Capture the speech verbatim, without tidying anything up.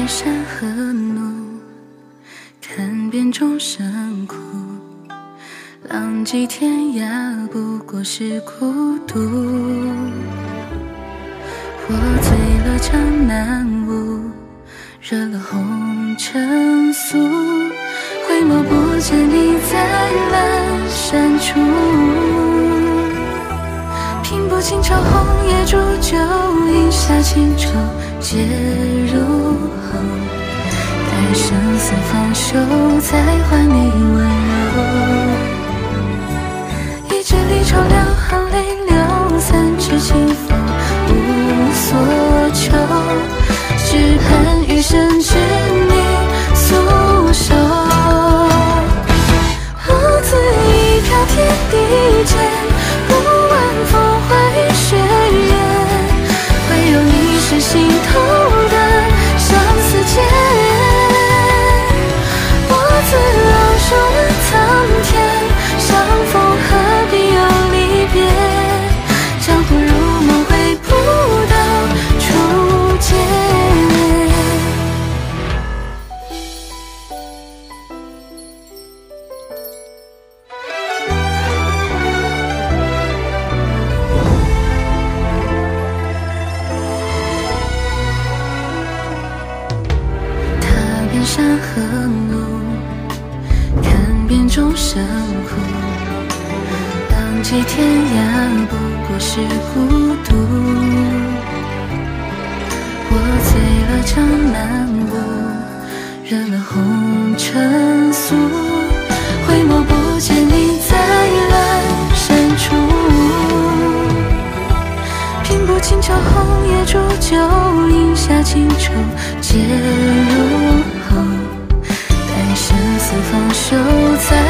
遍山河怒，看遍众生苦。浪迹天涯，不过是孤独。我醉了江南雾，惹了红尘俗，回眸不见你在阑珊处。平步清潮红叶煮酒，饮下清愁皆入喉。待生死方休，再还你温柔。一支离愁两行泪流，三尺清风无所求，只盼余生知你素手。我自一飘天地间，不问风花雨雪月，唯有你是心头的相思结。我自昂首问苍天，相逢何必有离别，江湖如梦回不到初见。踏遍山河路，看遍众生苦。浪迹天涯，不过是孤独。我醉了江南雾，惹了红尘俗，回眸不见你在阑珊处。平步清潮红叶煮酒，饮下清愁皆入喉。待生死方休，再